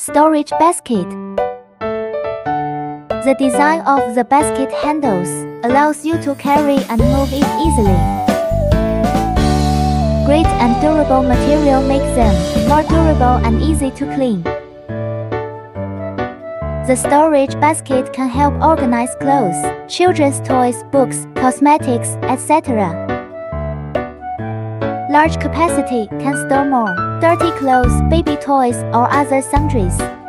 Storage basket. The design of the basket handles allows you to carry and move it easily. Great and durable material makes them more durable and easy to clean. The storage basket can help organize clothes, children's toys, books, cosmetics, etc. Large capacity can store more dirty clothes, baby toys, or other sundries.